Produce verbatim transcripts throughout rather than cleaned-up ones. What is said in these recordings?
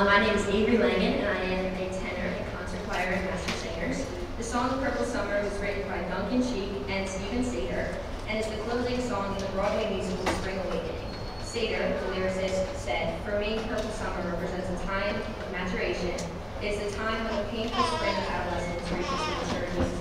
Uh, my name is Avery Langan, and I am a tenor in concert choir and Master Singers. The song Purple Summer was written by Duncan Sheik and Stephen Sater, and is the closing song in the Broadway musical Spring Awakening. Sater, the lyricist, said, "For me, Purple Summer represents a time of maturation. It is a time when the painful spring of adolescence reaches maturity."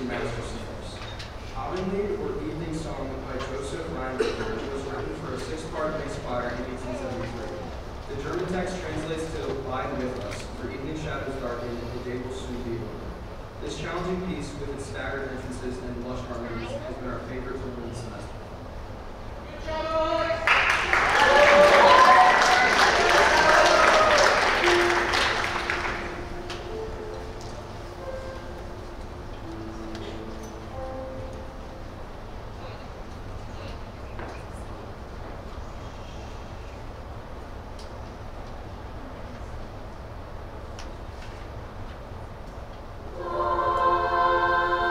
in Master Singers. Abendlied, or Evening Song by Joseph Reinberger, was written for a six-part mixed choir in eighteen seventy-three. The German text translates to "Abide with us, for evening shadows darken, and the day will soon be over." This challenging piece, with its staggered entrances and lush harmonies, has been our favorite to learn this semester. Oh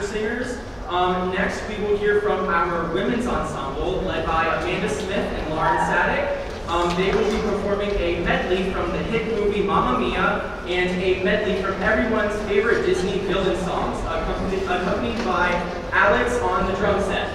Singers. Um, next, we will hear from our women's ensemble, led by Amanda Smith and Lauren Sadek. Um, they will be performing a medley from the hit movie Mamma Mia and a medley from everyone's favorite Disney villain songs, accompanied, accompanied by Alex on the drum set.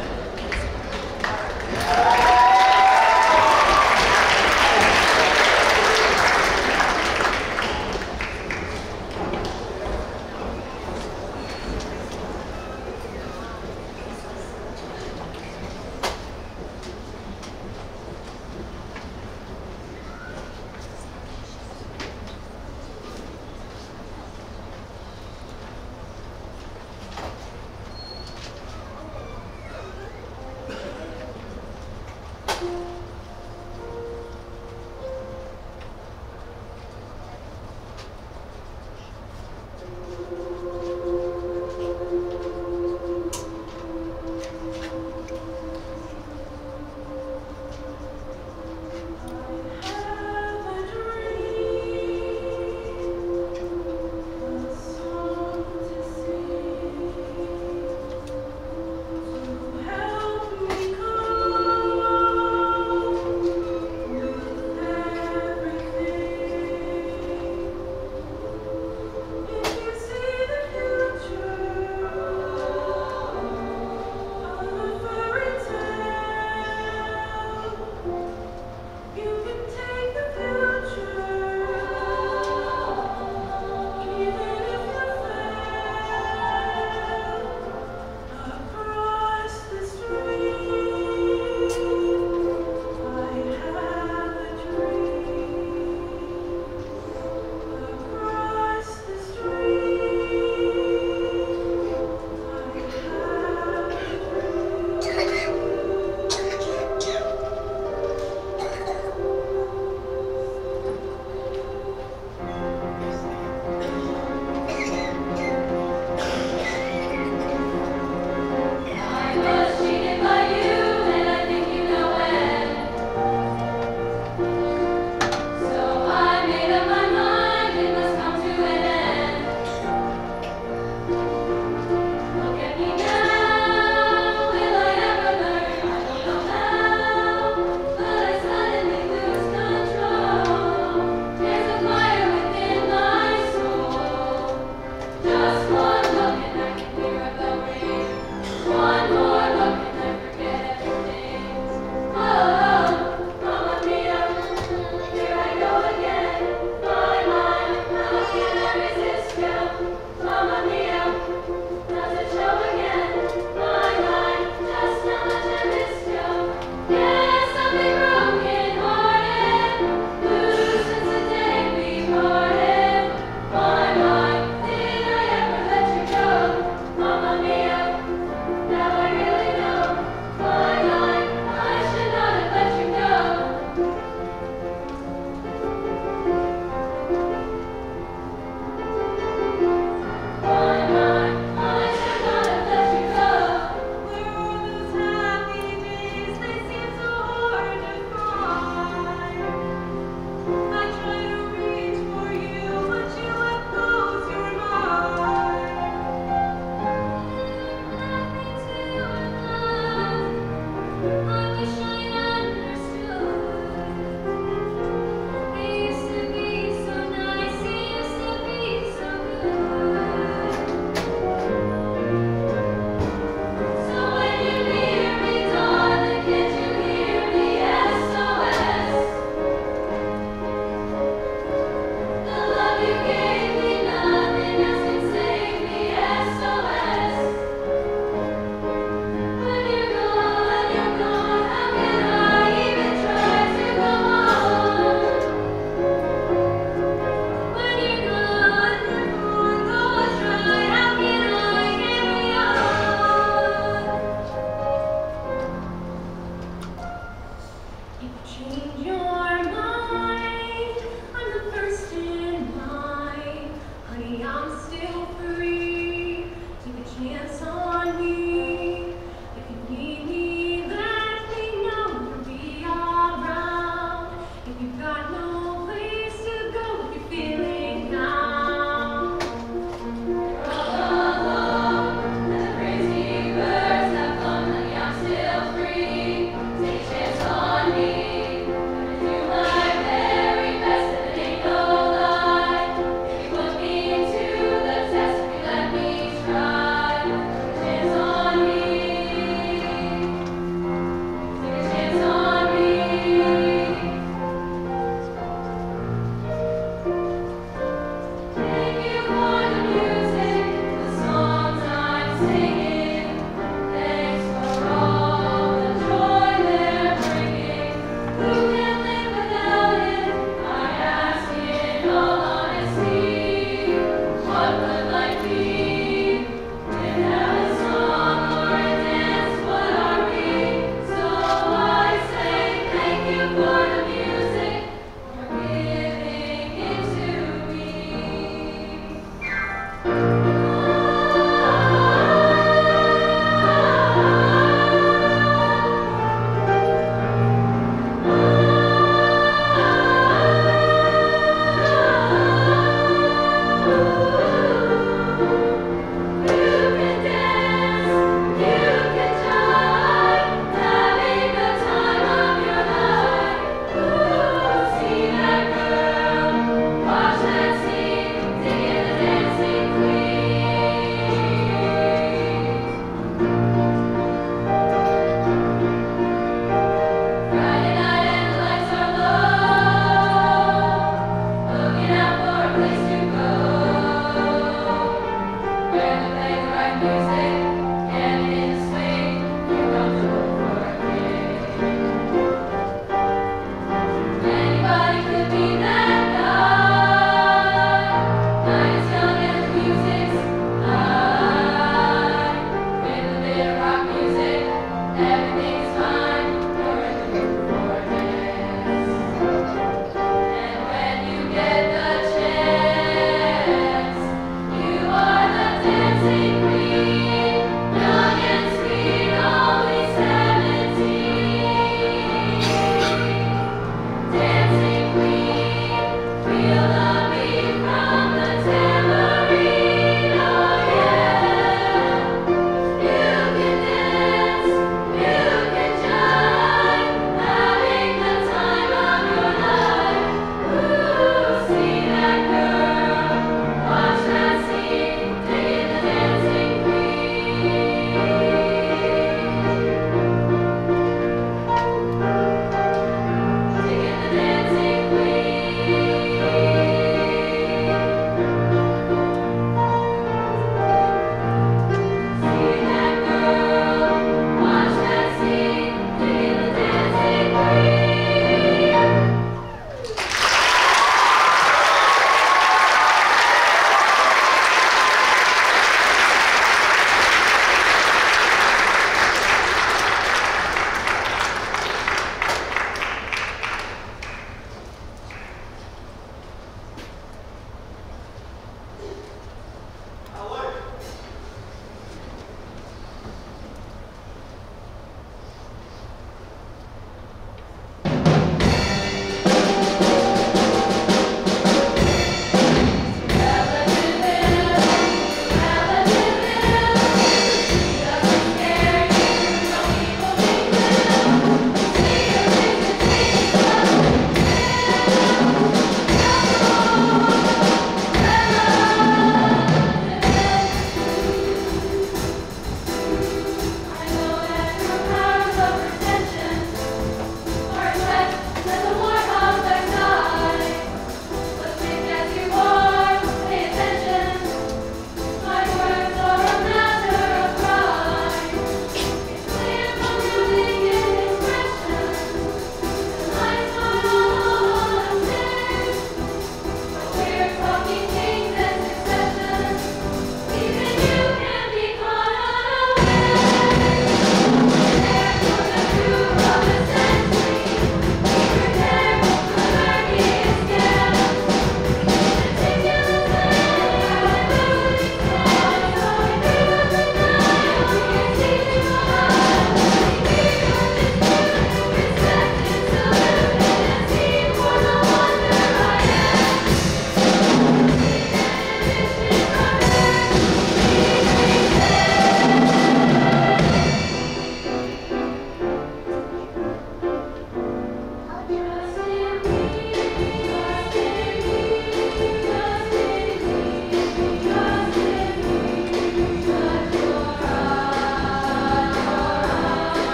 Dancing queen, young and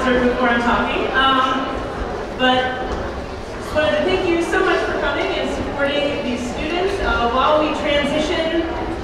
concert before I'm talking. Um, but just wanted to thank you so much for coming and supporting these students. Uh, while we transition,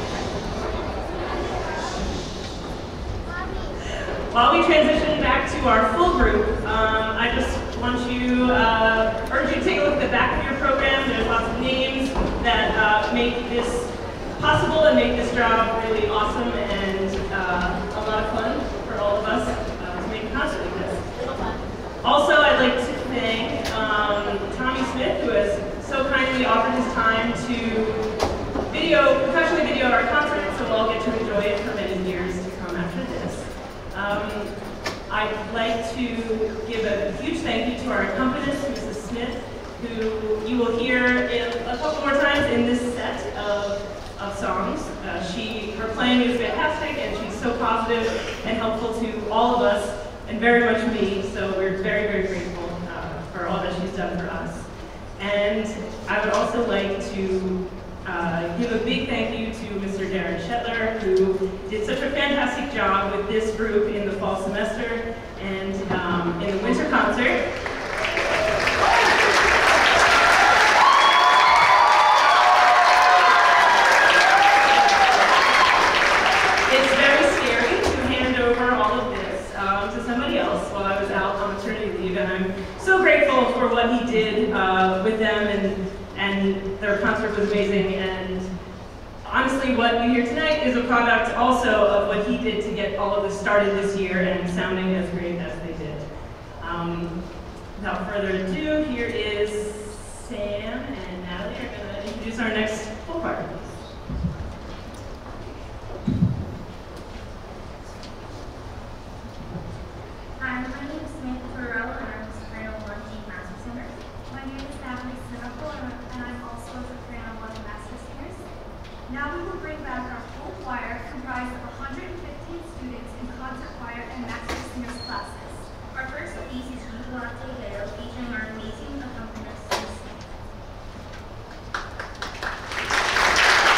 while we transition back to our full group, um, I just want you, uh, urge you to take a look at the back of your program. There's lots of names that uh, make this possible and make this job really awesome and uh, a lot of fun for all of us uh, to make a concert like this. Also, I'd like to thank um, Tommy Smith, who has so kindly offered his time to video, professionally video our concert, so we'll all get to enjoy it for many years to come after this. Um, I'd like to give a huge thank you to our accompanist, Missus Smith, who you will hear in a couple more times in this set of, of songs. Uh, she, her playing is fantastic, and she's so positive and helpful to all of us, and very much me, so we're very, very grateful uh, for all that she's done for us. And I would also like to uh, give a big thank you to Mister Darren Shetler, who did such a fantastic job with this group in the fall semester and um, in the winter concert. It's very scary to hand over all of this um, to somebody else while I was out on maternity leave, and I'm so grateful for what he did uh, with them, and, and their concert was amazing. And honestly, what you hear tonight is a product also of what he did to get all of this started this year and sounding as great as they did. Um, without further ado, here is Sam and Natalie are going to introduce our next full part. Hi, my name is Samantha Farrell, and I'm a soprano one D Master Singer. My name is Natalie Sinoco, and I'm also a soprano one Master Singers. Now we will bring back our full choir, comprised of one hundred fifteen students in concert choir and Master Singers classes. Our first piece is Jubilate Vero, featuring our amazing accompanist, Miss Smith.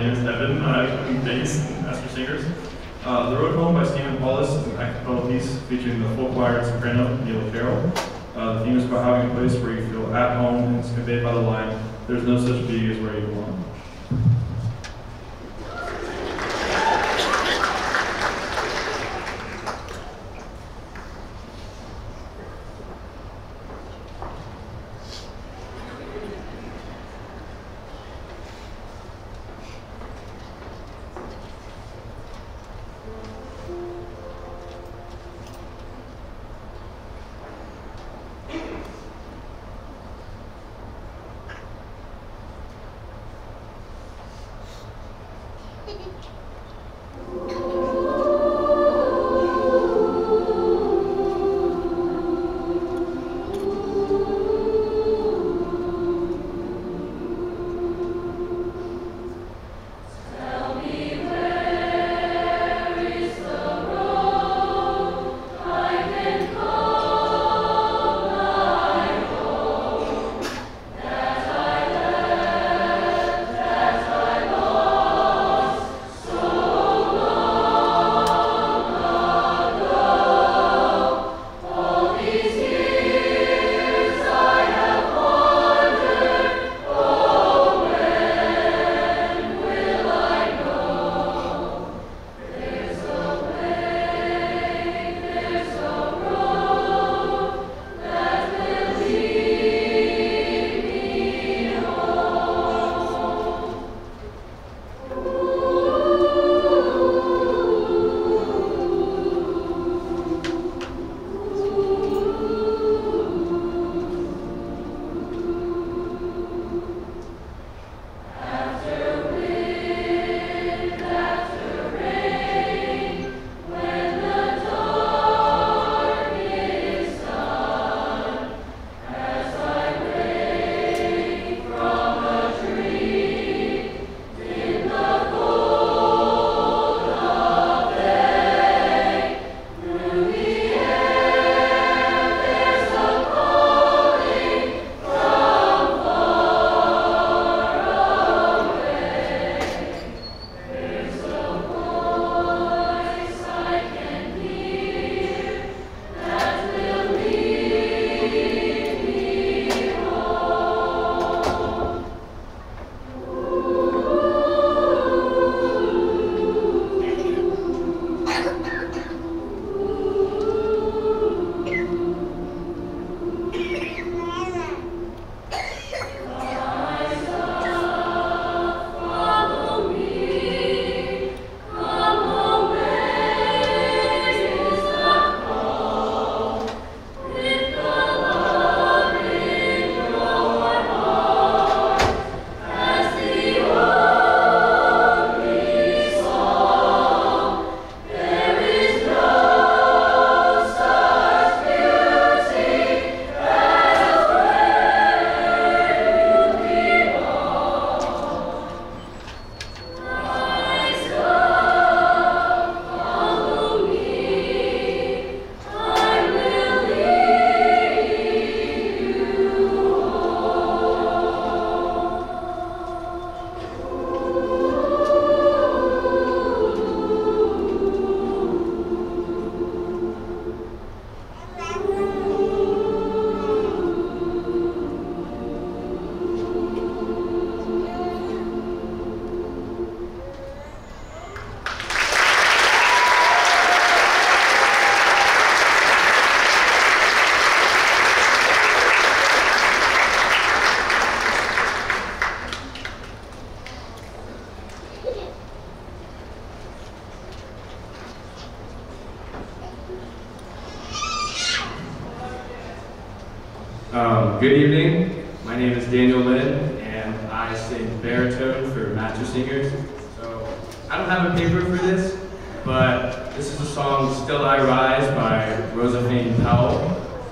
name is Evan. I'm bass and master singers. Uh, the Road Home by Stephen Paulus is an acapella piece featuring the full choir and soprano, Neil Carroll. Uh, the theme is about having a place where you feel at home, and it's conveyed by the line, "There's no such thing as where you belong." Um, good evening. My name is Daniel Lynn, and I sing baritone for Master Singers. So I don't have a paper for this, but this is the song "Still I Rise" by Rosa Fane Powell.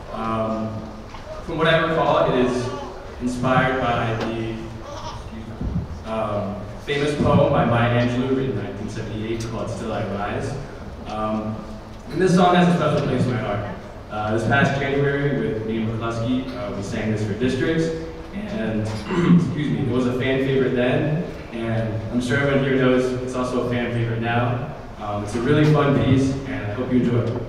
Um, from what I recall, it is inspired by the um, famous poem by Maya Angelou written in nineteen seventy-eight called "Still I Rise." Um, and this song has a special place in my heart. Uh, this past January with me and McCluskey, uh, we sang this for districts, and excuse me, it was a fan favorite then, and I'm sure everyone here knows it's also a fan favorite now. Um, it's a really fun piece, and I hope you enjoy it.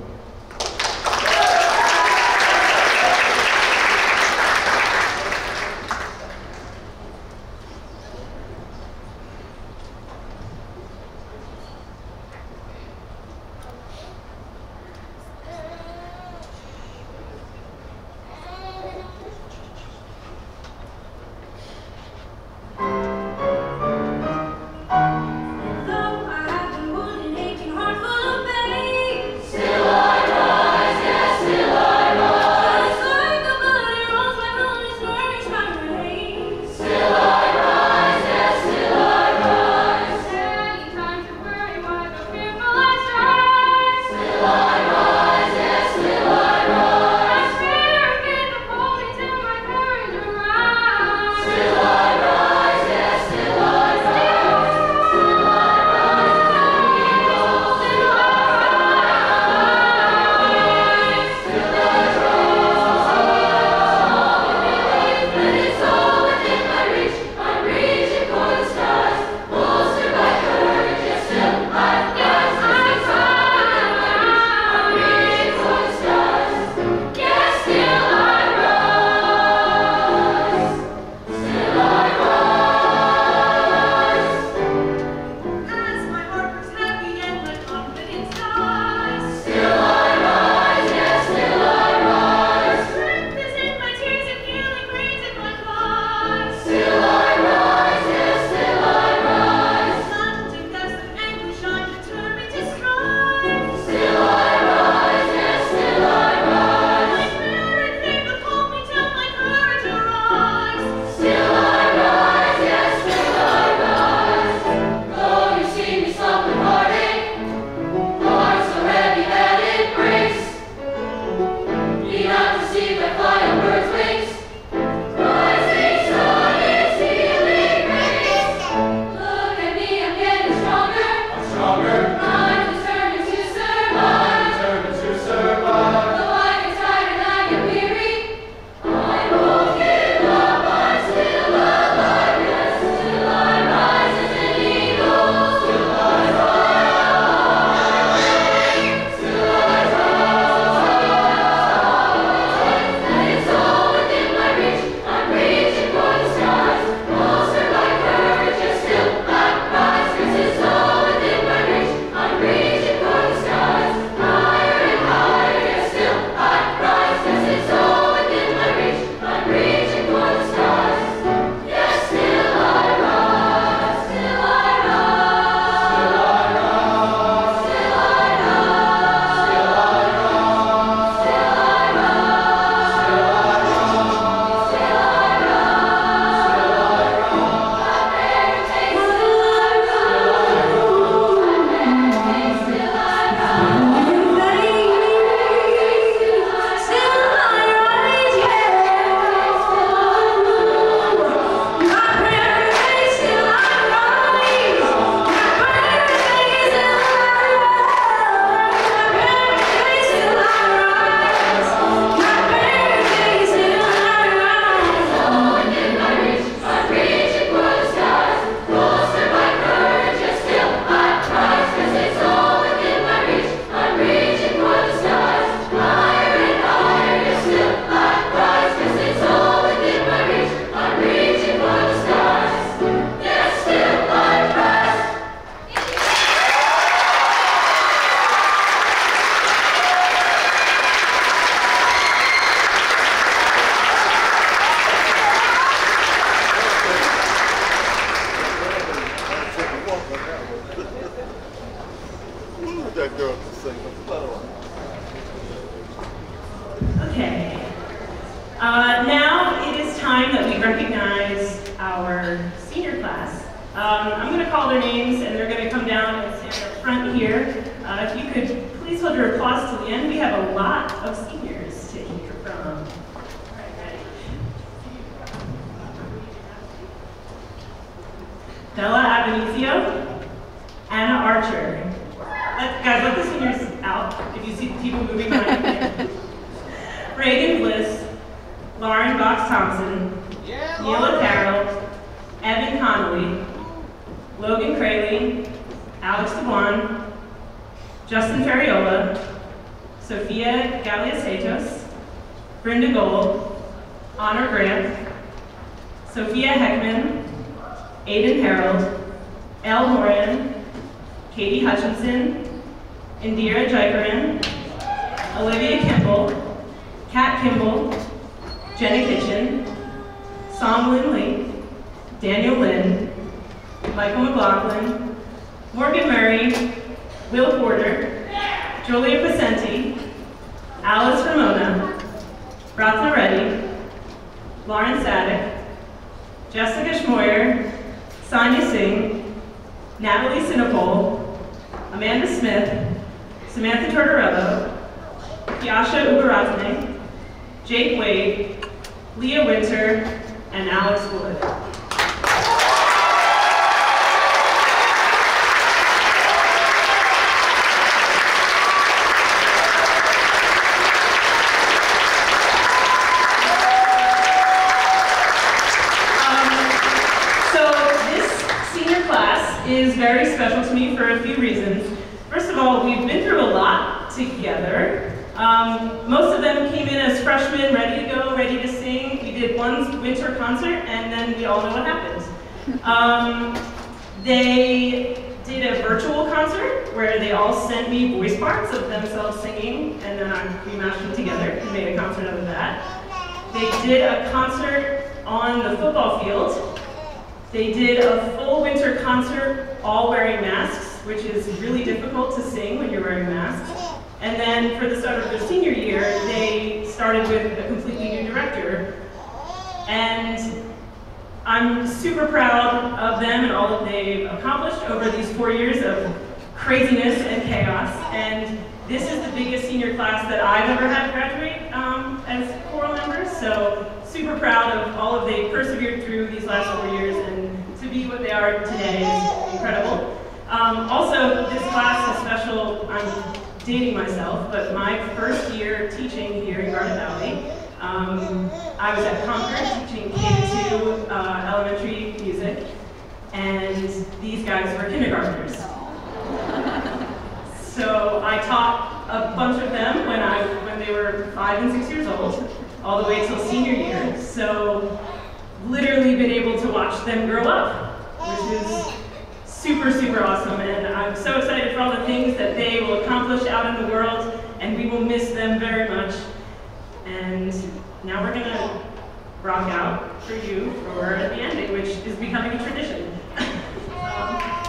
Okay. Uh, now it is time that we recognize our senior class. Um, I'm going to call their names, and they're going to come down and stand up front here. Uh, if you could please hold your applause till the end. We have a lot of seniors to hear from. All right, ready? Bella Abenizio, Anna Archer. Let, guys, let the seniors out if you see people moving behind there. Reagan Bliss, Lauren Box Thompson, yeah, Neela Carroll, Evan Connolly, Logan Crayley, Alex DeBuan, Justin Ferriola, Sophia Galiasetos, Brenda Gold, Honor Grant, Sophia Heckman, Aiden Harold, Elle Moran, Katie Hutchinson, Indira Jaikaran, Olivia Kimball, Kat Kimball, Jenna Kitchen, Song Lin Lee, Daniel Lin, Michael McLaughlin, Morgan Murray, Will Porter, Julia Pacenti, Alice Ramona, Ratna Reddy, Lauren Sadek, Jessica Schmoyer, Sonia Singh, Natalie Sinopol, Amanda Smith, Samantha Tortorello, Yasha Ubarazne, Jake Wade, Leah Winter, and Alex Wood. Is very special to me for a few reasons. First of all, we've been through a lot together. Um, most of them came in as freshmen, ready to go, ready to sing. We did one winter concert, and then we all know what happened. Um, they did a virtual concert where they all sent me voice parts of themselves singing, and then I rematched them together and made a concert out of that. They did a concert on the football field. They did a full winter concert, all wearing masks, which is really difficult to sing when you're wearing masks. And then for the start of their senior year, they started with a completely new director. And I'm super proud of them and all that they've accomplished over these four years of craziness and chaos. And this is the biggest senior class that I've ever had graduate um, as choral members. So super proud of all of they persevered through these last four years, and to be what they are today is incredible. Um, also, this class is special. I'm dating myself, but my first year teaching here in Garnet Valley, um, I was at Concord teaching K two uh, elementary music, and these guys were kindergartners. So I taught a bunch of them when I when they were five and six years old, all the way till senior year. So literally been able to watch them grow up, which is super, super awesome. And I'm so excited for all the things that they will accomplish out in the world, and we will miss them very much. And now we're gonna rock out for you for the ending, which is becoming a tradition. um,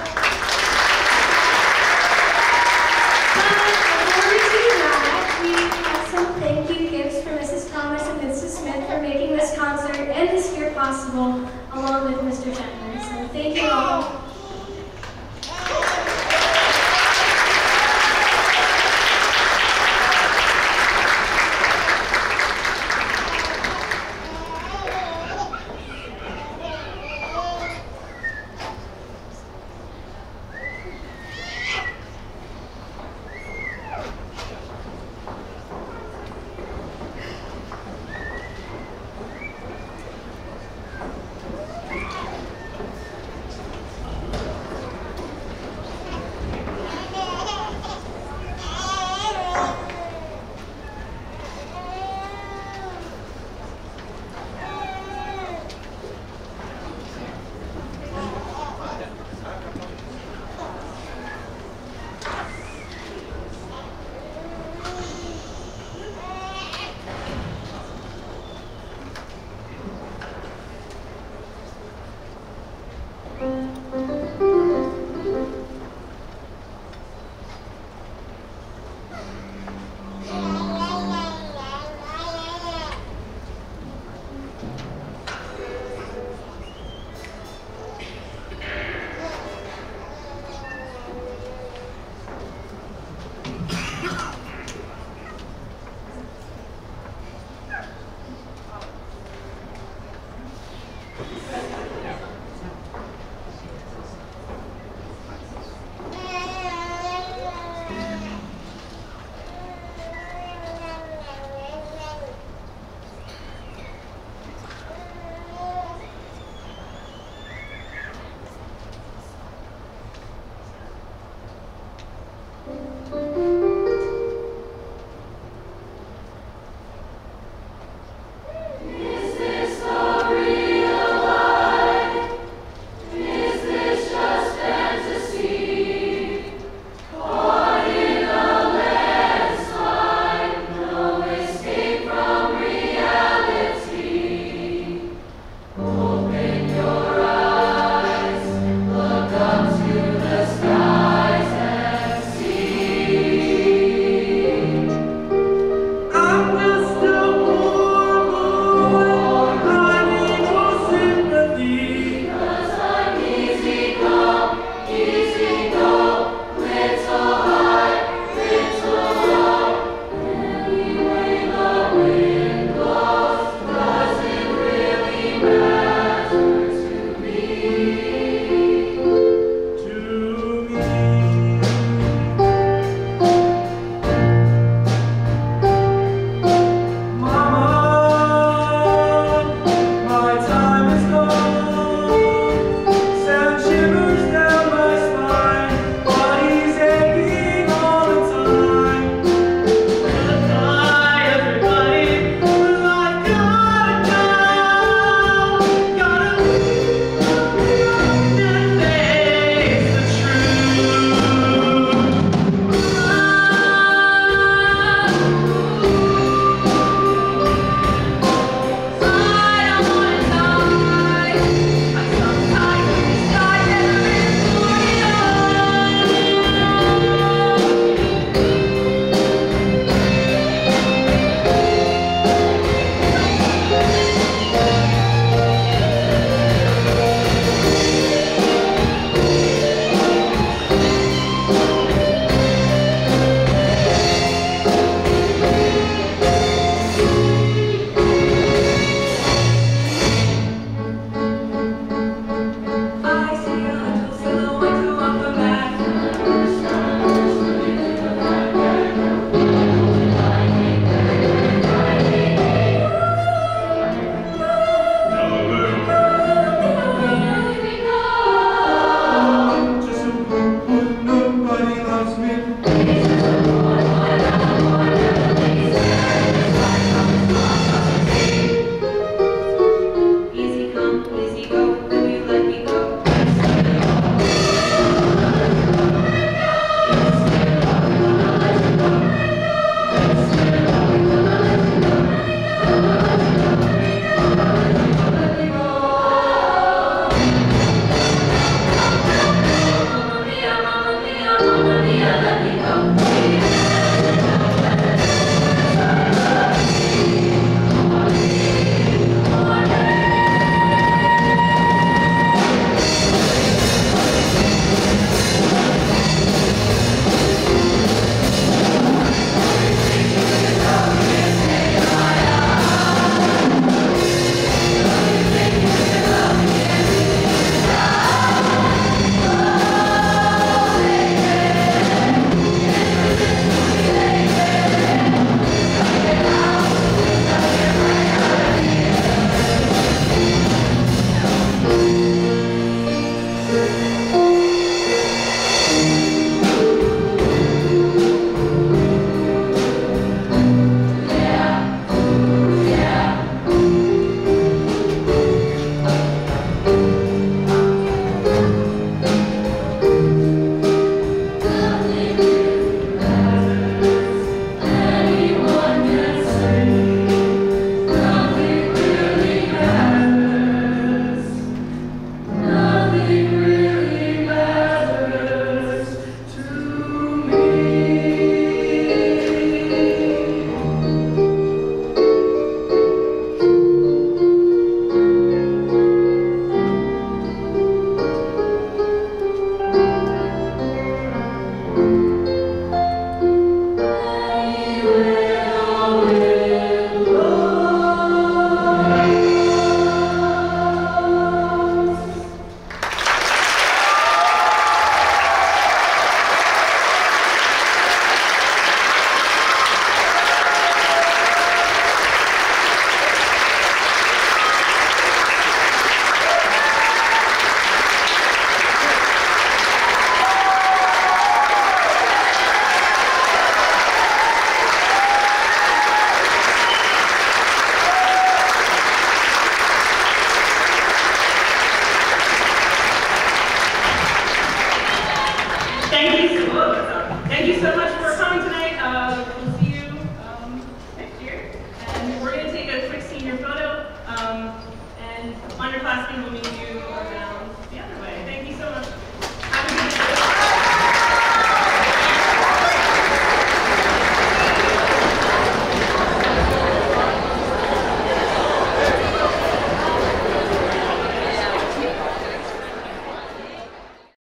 Thank you gifts for Missus Thomas and Missus Smith for making this concert and this year possible, along with Mister Chandler. So thank you all.